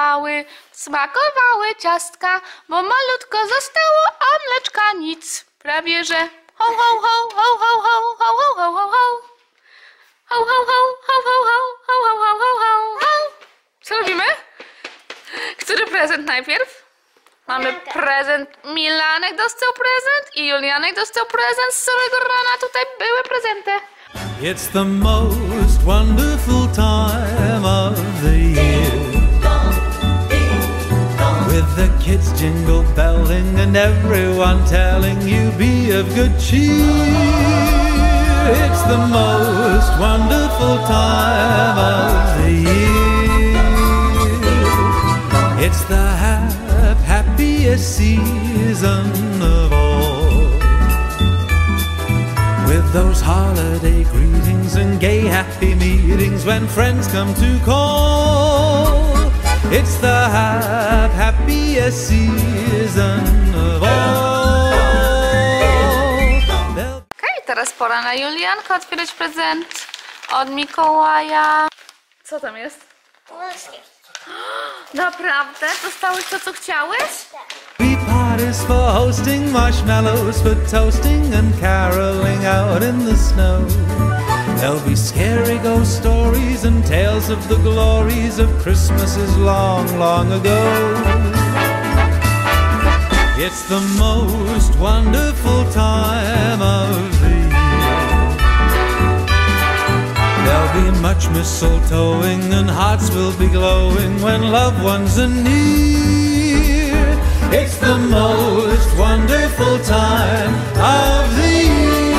stały. Smakowały ciastka, bo malutko zostało, a mleczka nic. Prawie że ho, ho, ho, ho, ho, ho, ho, ho, ho, ho, ho. Ho, ho, ho, ho, ho, ho, ho, ho, ho, ho, ho, ho. Co robimy? Który prezent najpierw? Mamy prezent. Milanek dostał prezent i Julianek dostał prezent. Z całego rana tutaj były prezenty. It's the most wonderful time of the year, with the kids jingle belling and everyone telling you be of good cheer. It's the most wonderful time of the year. It's the happiest season of all, with those holiday greetings and gay happy meetings when friends come to call. It's the happiest season of all. Okej, teraz pora na Juliankę otwierać prezent od Mikołaja. Co tam jest? Naprawdę? Dostałeś to, co chciałeś? We parties for hosting, marshmallows for toasting and caroling out in the snow. There'll be scary ghost stories and tales of the glories of Christmases long, long ago. It's the most wonderful time of the year. There'll be much mistletoeing and hearts will be glowing when loved ones are near. It's the most wonderful time of the year.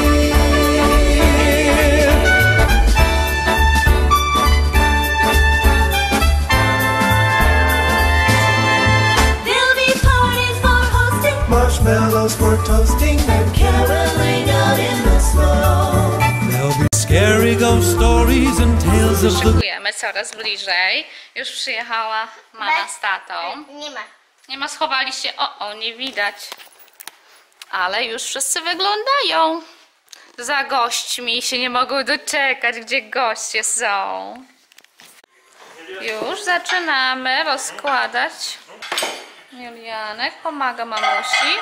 There'll be parties for hosting, Marshmallows for toasting and caroling out in the snow. there'll be scary ghost stories and tales of the... Szykujemy coraz bliżej. Już przyjechała mama z tatą. Nie ma. Nie ma, schowali się. O, nie widać. Ale już wszyscy wyglądają. Za gośćmi się nie mogą doczekać, gdzie goście są. Już zaczynamy rozkładać. Julianek pomaga mamusi.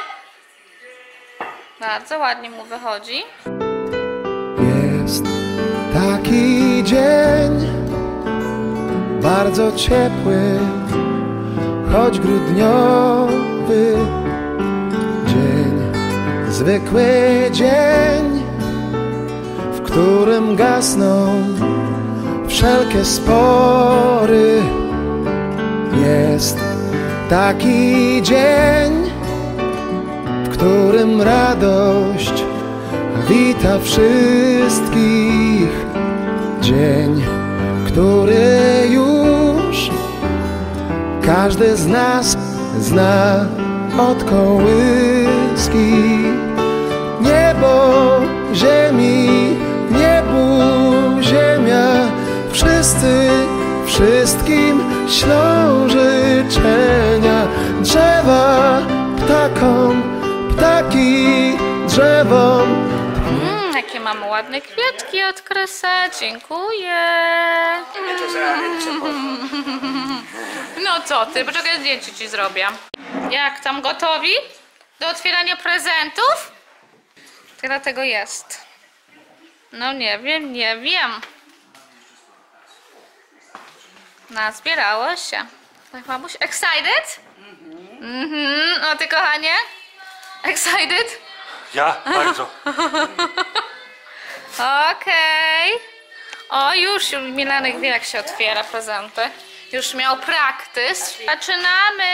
Bardzo ładnie mu wychodzi. Jest taki dzień, bardzo ciepły, choć grudniowy dzień, zwykły dzień, w którym gasną wszelkie spory. Jest taki dzień, w którym radość wita wszystkich. Dzień, który już każdy z nas zna od kołyski. Niebo, ziemi, niebu, ziemia, wszyscy wszystkim ślą życzenia. Drzewa ptakom, ptaki drzewom. Jakie mamy ładne kwiatki od Krysa. Dziękuję. No co ty, poczekaj, zdjęcie ci zrobię. Jak tam, gotowi do otwierania prezentów? Tyle tego jest. No nie wiem, nie wiem. Nazbierało się. Tak, mamuś, excited? O ty, kochanie? Excited? Ja? Bardzo. Okej. O, już Milanek wie, jak się otwiera prezenty. Już miał praktys. Zaczynamy.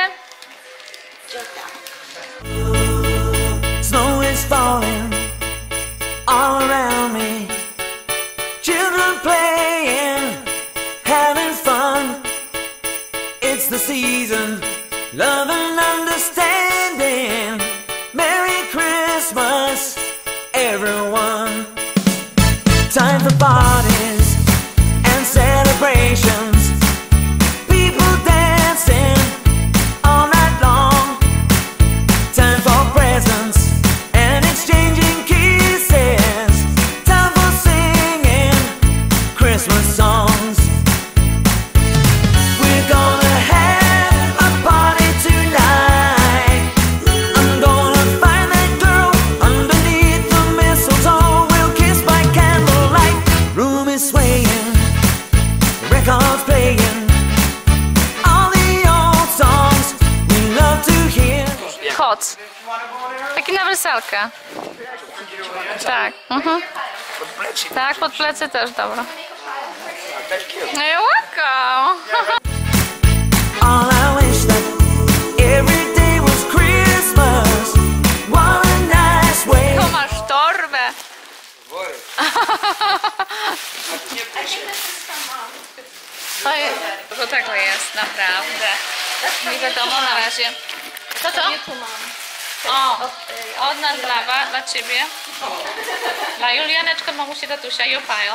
Snow is falling all around me. Children playing, having fun. It's the season, love and understanding. Merry Christmas, everyone. Time for parties and celebrations. People dancing all night long. Time for presents and exchanging kisses. Time for singing Christmas songs. We're gonna have kloc. Taki na wersalkę. Tak. Tak, pod plecy też, dobra. No i łaka. All I wish that every day was Christmas. What a nice way. Tu masz torbę. To tego jest, naprawdę. Nie wiadomo na razie. Co to? O, od nas dla ciebie. Dla Julianeczka, mamusi, tatusia i Opajo.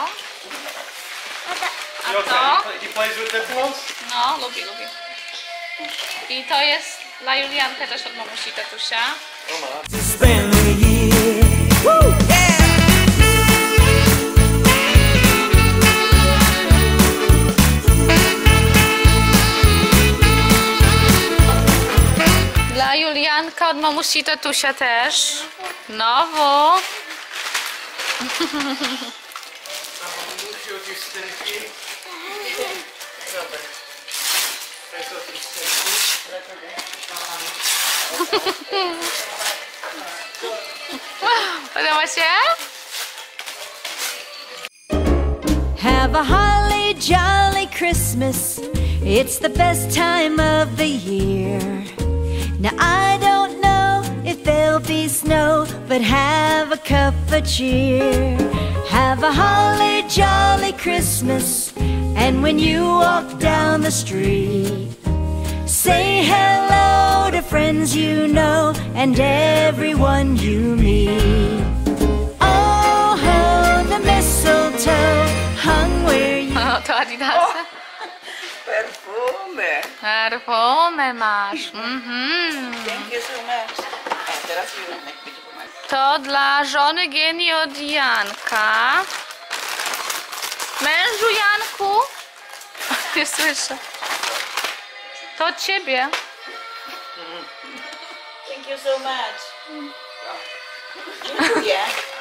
A to? No, lubi. I to jest dla Julianka też od mamusi i tatusia. To spend the year. Woo! Yeah! Dla Julianka od mamusi i tatusia też. Znowu. Podoba się? Have a holly jolly Christmas. It's the best time of the year. Now I don't know if there'll be snow, but have a cup of cheer. Have a holly jolly Christmas. And when you walk down the street, say hello to friends you know and everyone you meet. Oh, the mistletoe hung where you... O, to Adidasy. Perfumy. Perfumy masz. Thank you so much. A teraz Julianek będzie pomagać. To dla żony Genii od Janka. Mężu Janku. Nie słyszę. To od ciebie. Thank you so much. Dziękuję.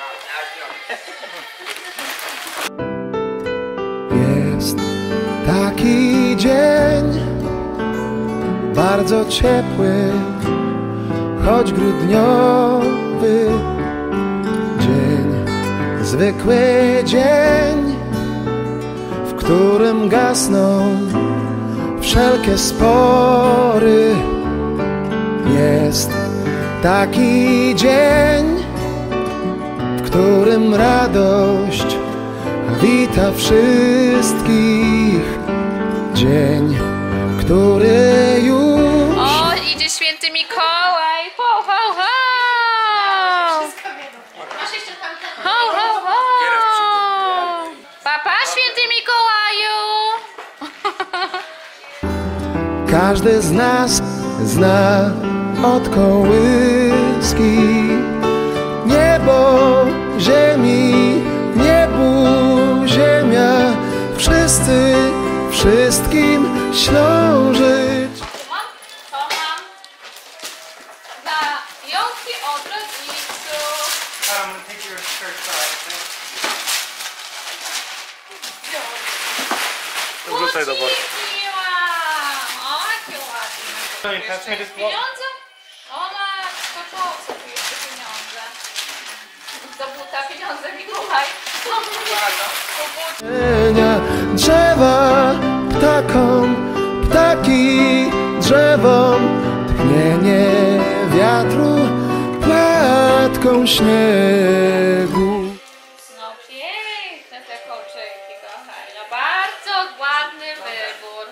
Jest taki dzień, bardzo ciepły, choć grudniowy dzień. Zwykły dzień, w którym gasną wszelkie spory. Jest taki dzień, w którym radość wita wszystkich. Dzień, który już... O, idzie święty Mikołaj. Ho, ho, ho. Ho, ho, ho. Papa, święty Mikołaju. Każdy z nas zna od kołyski niebo, ziemi, niebu, ziemia. Wszyscy wszystkim śnią żyć. To mam dla Jonki od rodziców. Wrzucaj do worka. O, jakie ładne. Pieniądze? O matko, po co tu jeszcze pieniądze? Do buta pieniądze, Mikołaj. Drzewa ptakom, ptaki drzewom, tchnienie wiatru płatką śniegu. No piękne te kolczyki, kochani. No bardzo ładny wybór.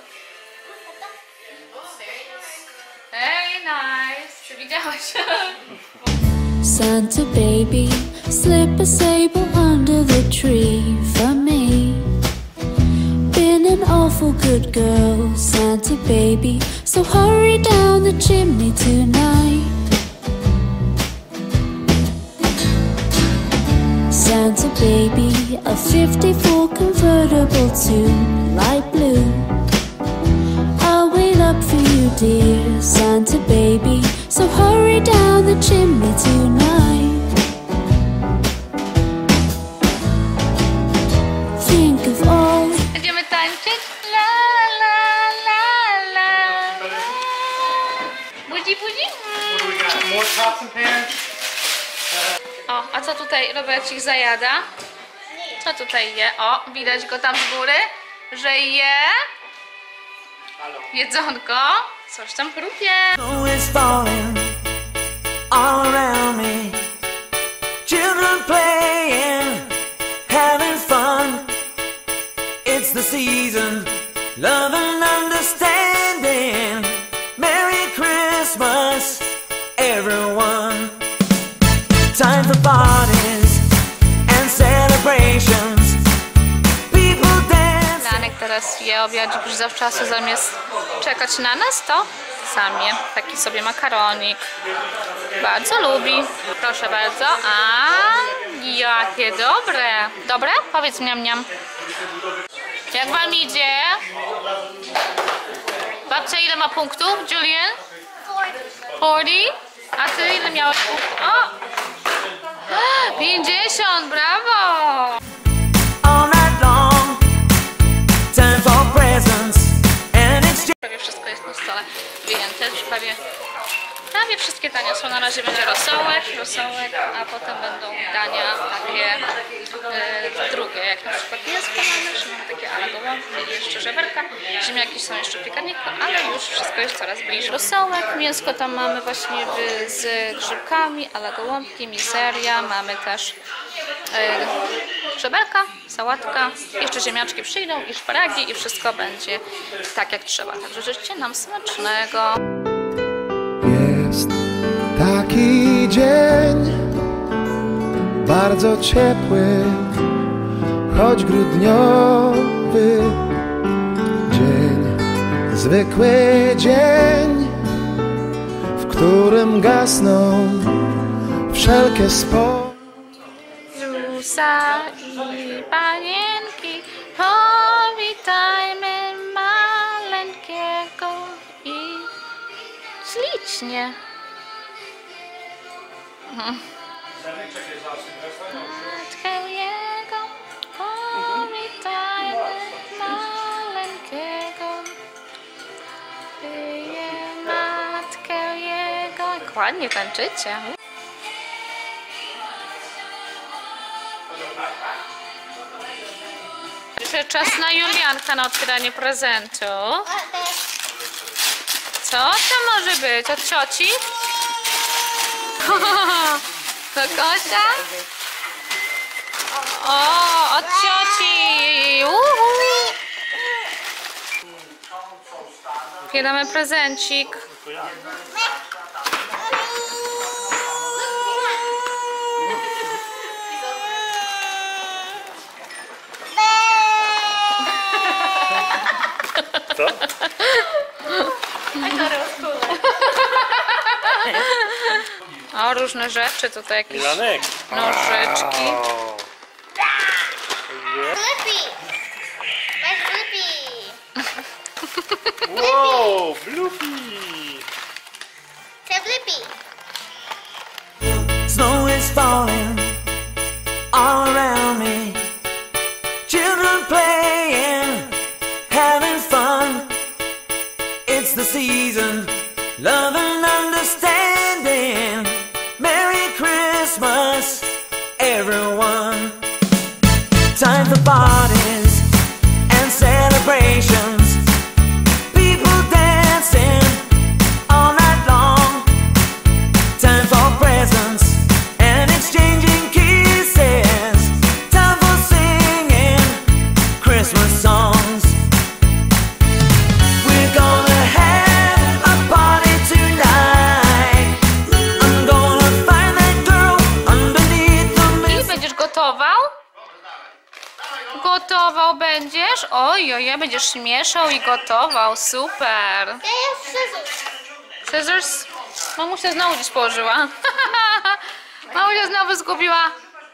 Very nice. Czy widziałeś? Santa baby, slip a sable under the tree for me. Been an awful good girl, Santa baby, so hurry down the chimney tonight. Santa baby, a 54 convertible to light blue. I'll wait up for you, dear Santa baby, so hurry down the chimney tonight. Think of all. Będziemy tańczyć? La, la, la, la. Budzi, budzi? O, a co tutaj Robercik zajada? Co tutaj je? O, widać go tam z góry, że je jedzonko. Coś tam chrupie. Snow is falling all around me. Children playing, having fun. It's the season, love and understanding. Merry Christmas, everyone. Time for parties and celebrations. People dance. Lanek teraz je obiadzik już zawczasu, zamiast czekać na nas, to sam je. Taki sobie makaronik. Bardzo lubi. Proszę bardzo. A jakie dobre. Dobre? Powiedz miam miam. Jak wam idzie? Babcia ile ma punktów, Julian? 40. A ty ile miałeś punktów? O! 50, brawo! All night long. Time for presents and exchange. Prawie wszystko jest na stole wyjęte, już prawie wszystkie dania są. Na razie będzie rosołek, a potem będą dania takie drugie, jak na przykład mięsko mamy, że mamy takie ala gołąbki i jeszcze żeberka. Ziemniaki są jeszcze w piekarniku, ale już wszystko jest coraz bliżej. Rosołek, mięsko tam mamy właśnie z grzybkami, ala gołąbki, miseria, mamy też żeberka, sałatka, jeszcze ziemniaczki przyjdą i szparagi i wszystko będzie tak jak trzeba. Także życzcie nam smacznego. Jest taki dzień, bardzo ciepły, choć grudniowy dzień, zwykły dzień, w którym gasną wszelkie spory. Zusa i panienki, powitajmy maleńkiego i ślicznie. Matkę jego, powitajmy maleńkiego. Wyje matkę jego. Jak ładnie tańczycie. Jeszcze czas na Julianka, na otwieranie prezentu. Co to może być? Od cioci? To Kosia? O, od cioci! Otwieramy prezencik. Co? O, różne rzeczy, tutaj jakieś Milanek. nożyczki. Blippi! Where's Blippi? Wow, Blippi! To Blippi! Snow is falling all around me. Children playing, having fun. It's the season, love and understanding. Merry Christmas, everyone. Time for parties and celebrations. People dancing all night long. Time for presents and exchanging kisses. Time for singing Christmas songs. We're gonna have a party tonight. I'm gonna find that girl underneath the I będziesz gotował? Gotował będziesz? Oj, będziesz mieszał i gotował. Super. Gdzie jest scissors? Scissors? Mamusia znowu gdzieś położyła. Mamusia znowu zgubiła.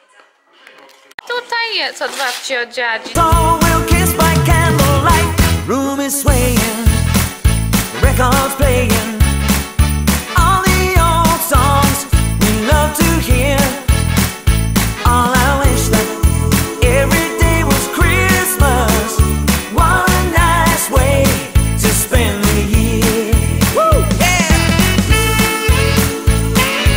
Tutaj jest od babci, od dziadzi. So we'll kiss by candlelight. Room is swaying, records playing. All the old songs we love to hear. All I wish that every day was Christmas. What a nice way to spend the year. Woo! Yeah!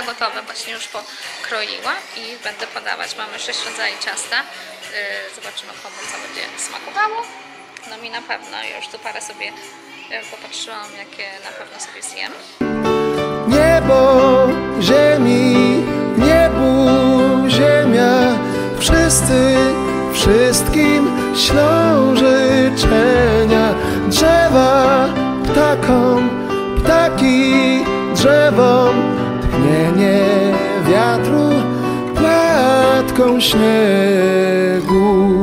ciastka gotowe, właśnie już pokroiłam i będę podawać. Mamy 6 rodzajów ciasta. Zobaczymy, komu co będzie smakowało. No mi na pewno, ja już tu parę sobie popatrzyłam, jakie na pewno sobie zjem. Niebo, ziemi, niebu, ziemia, wszyscy wszystkim ślą życzenia. Drzewa ptakom, ptaki drzewom, tchnienie wiatru płatką śniegu.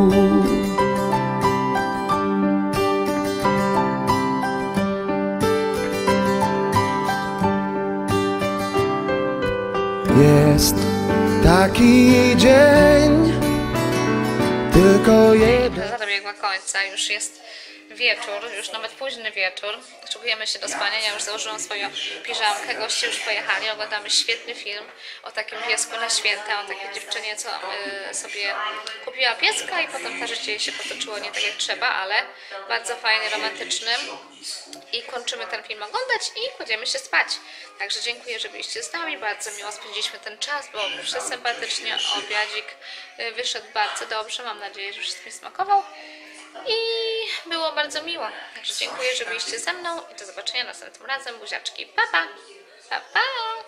Jest taki dzień, tylko jeden. Dobiegła końca, już jest wieczór, już nawet późny wieczór. Szykujemy się do spania, ja już założyłam swoją piżamkę, goście już pojechali, oglądamy świetny film o takim piesku na święta, o takiej dziewczynie, co sobie kupiła pieska i potem to życie jej się potoczyło nie tak jak trzeba, ale bardzo fajny, romantyczny. I kończymy ten film oglądać i kładziemy się spać. Także dziękuję, że byliście z nami, bardzo miło spędziliśmy ten czas, było przesympatycznie, obiadzik wyszedł bardzo dobrze, mam nadzieję, że wszystkim smakował. I było bardzo miło. Także dziękuję, że byliście ze mną i do zobaczenia następnym razem. Buziaczki. Pa, pa! Pa, pa!